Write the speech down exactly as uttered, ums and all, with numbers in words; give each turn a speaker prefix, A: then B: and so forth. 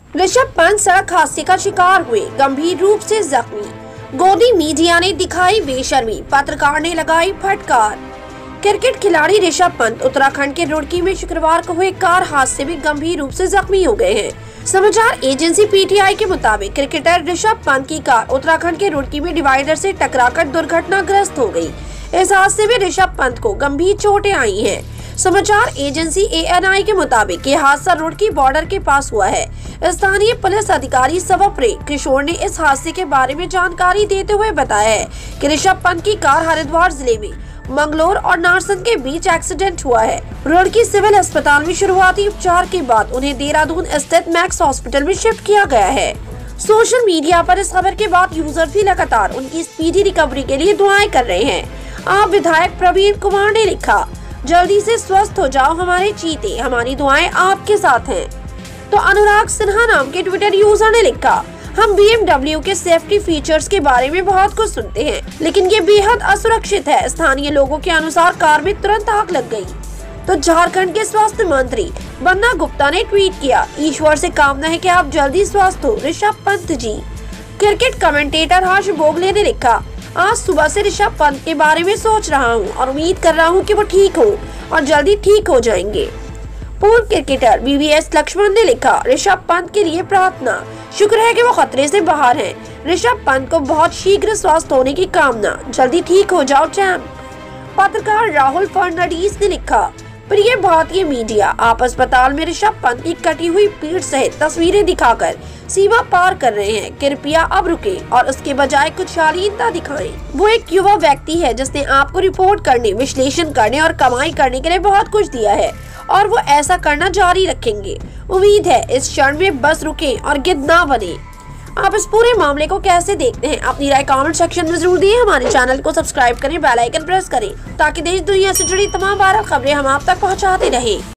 A: ऋषभ पंत सड़क हादसे का शिकार हुए, गंभीर रूप से जख्मी। गोदी मीडिया ने दिखाई बेशर्मी, पत्रकार ने लगाई फटकार। क्रिकेट खिलाड़ी ऋषभ पंत उत्तराखंड के रुड़की में शुक्रवार को हुए कार हादसे में गंभीर रूप से जख्मी हो गए हैं। समाचार एजेंसी पीटीआई के मुताबिक क्रिकेटर ऋषभ पंत की कार उत्तराखंड के रुड़की में डिवाइडर से टकराकर दुर्घटनाग्रस्त हो गई। इस हादसे में ऋषभ पंत को गंभीर चोटें आई हैं। समाचार एजेंसी एएनआई के मुताबिक ये हादसा रुड़की बॉर्डर के पास हुआ है। स्थानीय पुलिस अधिकारी सवप्रे किशोर ने इस हादसे के बारे में जानकारी देते हुए बताया है कि ऋषभ पंत की कार हरिद्वार जिले में मंगलोर और नारसन के बीच एक्सीडेंट हुआ है। रुड़की सिविल अस्पताल में शुरुआती उपचार के बाद उन्हें देहरादून स्थित मैक्स हॉस्पिटल में शिफ्ट किया गया है। सोशल मीडिया पर इस खबर के बाद यूजर भी लगातार उनकी स्पीडी रिकवरी के लिए दुआएं कर रहे हैं। आप विधायक प्रवीण कुमार ने लिखा, जल्दी से स्वस्थ हो जाओ हमारे चीते, हमारी दुआएं आपके साथ हैं। तो अनुराग सिन्हा नाम के ट्विटर यूजर ने लिखा, हम बीएमडब्ल्यू के सेफ्टी फीचर्स के बारे में बहुत कुछ सुनते हैं, लेकिन ये बेहद असुरक्षित है। स्थानीय लोगों के अनुसार कार में तुरंत आग लग गई। तो झारखंड के स्वास्थ्य मंत्री बन्ना गुप्ता ने ट्वीट किया, ईश्वर से कामना है कि आप जल्दी स्वस्थ हो ऋषभ पंत जी। क्रिकेट कमेंटेटर हर्ष बोगले ने लिखा, आज सुबह से ऋषभ पंत के बारे में सोच रहा हूँ और उम्मीद कर रहा हूँ कि वो ठीक हो और जल्दी ठीक हो जाएंगे। पूर्व क्रिकेटर बीवीएस लक्ष्मण ने लिखा, ऋषभ पंत के लिए प्रार्थना, शुक्र है कि वो खतरे से बाहर हैं। ऋषभ पंत को बहुत शीघ्र स्वस्थ होने की कामना, जल्दी ठीक हो जाओ चैंप। पत्रकार राहुल फर्नांडीज ने लिखा, प्रिय भारतीय मीडिया, आप अस्पताल में ऋषभ पंत की कटी हुई पीठ सहित तस्वीरें दिखाकर सीमा पार कर रहे हैं। कृपया अब रुके और उसके बजाय कुछ शालीनता दिखाएं। वो एक युवा व्यक्ति है जिसने आपको रिपोर्ट करने, विश्लेषण करने और कमाई करने के लिए बहुत कुछ दिया है और वो ऐसा करना जारी रखेंगे। उम्मीद है इस क्षण में बस रुकें और गिद्ध ना बने। आप इस पूरे मामले को कैसे देखते हैं? अपनी राय कमेंट सेक्शन में जरूर दिए। हमारे चैनल को सब्सक्राइब करें, बेल आइकन प्रेस करें ताकि देश दुनिया से जुड़ी तमाम बारह खबरें हम आप तक पहुंचाते रहें।